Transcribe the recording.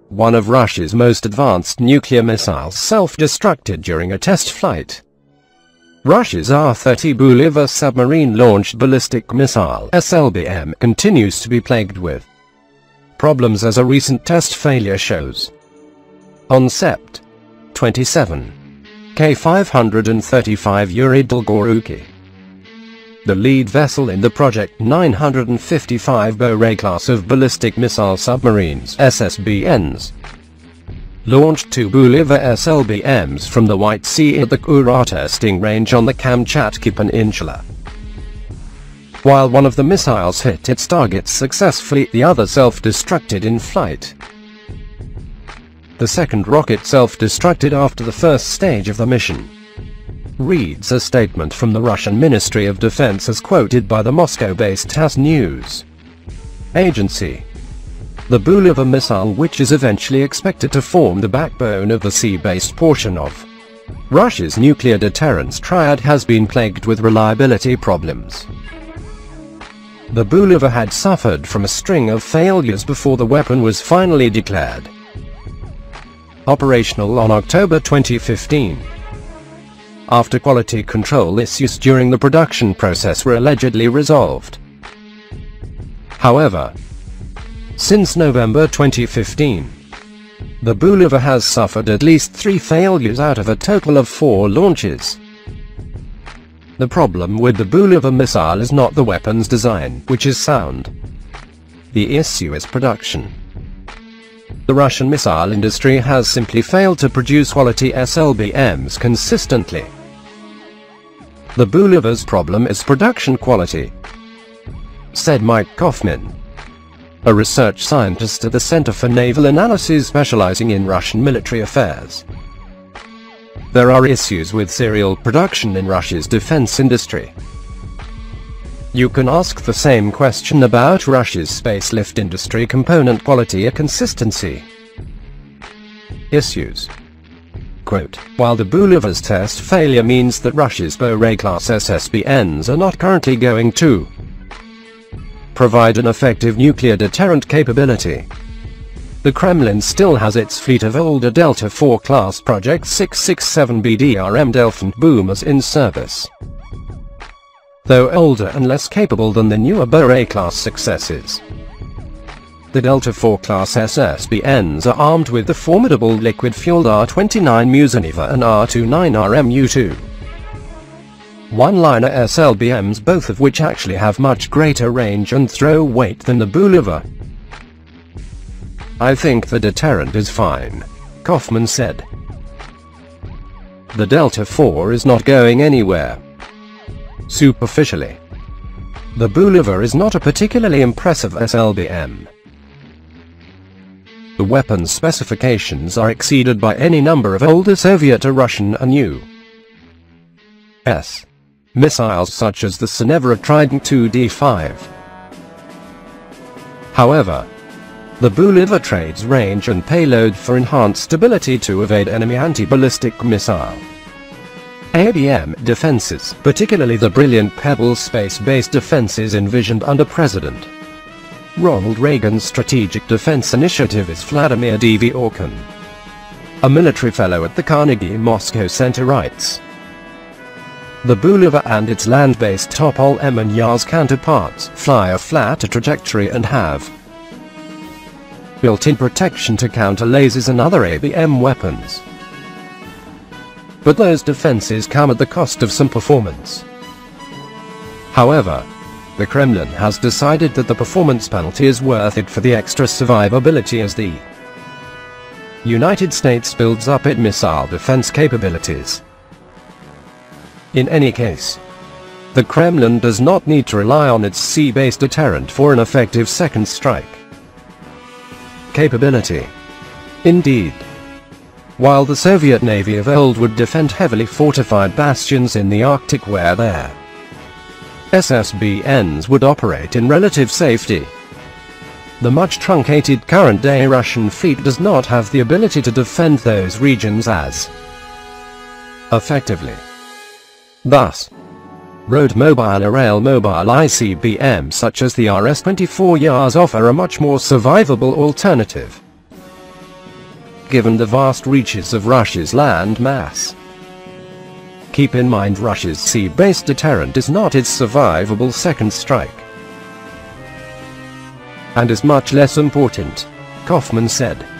one of Russia's most advanced nuclear missiles self-destructed during a test flight. Russia's R-30 Bulava submarine-launched ballistic missile (SLBM) continues to be plagued with problems, as a recent test failure shows. On Sept. 27, K-535 Yuri Dolgoruki, the lead vessel in the Project 955 Bore class of ballistic missile submarines (SSBNs), launched two Bulava SLBMs from the White Sea at the Kura testing range on the Kamchatka Peninsula. While one of the missiles hit its targets successfully, the other self-destructed in flight. The second rocket self-destructed after the first stage of the mission, reads a statement from the Russian Ministry of Defense as quoted by the Moscow-based TASS news agency. The Bulava missile, which is eventually expected to form the backbone of the sea-based portion of Russia's nuclear deterrence triad, has been plagued with reliability problems. The Bulava had suffered from a string of failures before the weapon was finally declared operational on October 2015. After quality control issues during the production process were allegedly resolved. However, since November 2015, the Bulava has suffered at least 3 failures out of a total of 4 launches. The problem with the Bulava missile is not the weapon's design, which is sound. The issue is production. The Russian missile industry has simply failed to produce quality SLBMs consistently. The Bulava's problem is production quality, said Mike Kaufman, a research scientist at the Center for Naval Analysis specializing in Russian military affairs. There are issues with serial production in Russia's defense industry. You can ask the same question about Russia's space lift industry: component quality or consistency. Issues. Quote, while the Bulava's test failure means that Russia's Bore-class SSBNs are not currently going to provide an effective nuclear deterrent capability, the Kremlin still has its fleet of older Delta IV class Project 667 BDRM Delphin boomers in service. Though older and less capable than the newer Bore-class successors, the Delta IV class SSBNs are armed with the formidable liquid-fueled R-29 Musoneva and R-29RM U-2 one-liner SLBMs, both of which actually have much greater range and throw weight than the Bulava. I think the deterrent is fine, Kaufman said. The Delta IV is not going anywhere. Superficially, the Bulava is not a particularly impressive SLBM. The weapon's specifications are exceeded by any number of older Soviet or Russian and U.S. missiles such as the Snevra Trident 2D5. However, the Bulava trades range and payload for enhanced ability to evade enemy anti-ballistic missile ABM defenses, particularly the brilliant Pebble space-based defenses envisioned under President Ronald Reagan's Strategic Defense Initiative, is Vladimir Dvorkin, a military fellow at the Carnegie Moscow Center, writes. The Bulava and its land-based Topol-M and Yars counterparts fly a flatter trajectory and have built-in protection to counter lasers and other ABM weapons. But those defenses come at the cost of some performance. However, the Kremlin has decided that the performance penalty is worth it for the extra survivability as the United States builds up its missile defense capabilities. In any case, the Kremlin does not need to rely on its sea-based deterrent for an effective second strike capability. Indeed, while the Soviet Navy of old would defend heavily fortified bastions in the Arctic where their SSBNs would operate in relative safety, the much truncated current-day Russian fleet does not have the ability to defend those regions as effectively. Thus, road-mobile or rail-mobile ICBMs such as the RS-24 Yars offer a much more survivable alternative. given the vast reaches of Russia's land mass. Keep in mind Russia's sea-based deterrent is not its survivable second strike, and is much less important, Kaufman said.